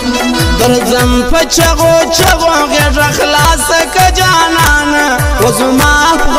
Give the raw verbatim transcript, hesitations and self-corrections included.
درزم په چغو چغو غیر خلاص ک جانان وزما